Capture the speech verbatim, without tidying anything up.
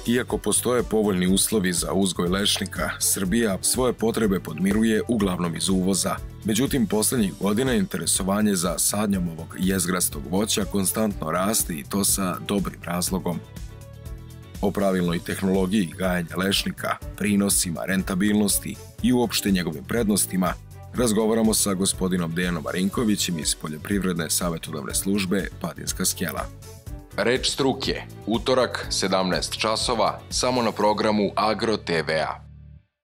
Iako postoje povoljni uslovi za uzgoj lešnika, Srbija svoje potrebe podmiruje uglavnom iz uvoza. Međutim, poslednjih godina interesovanje za sadnjom ovog jezgrastog voća konstantno raste i to sa dobrim razlogom. O pravilnoj tehnologiji gajanja lešnika, prinosima, rentabilnosti i uopšte njegovim prednostima razgovaramo sa gospodinom Dejanom Marinkovićem iz Poljoprivredne savetodavne službe Padinska skela. Reč struke, utorak, sedamnaest časova, samo na programu Agro te ve a.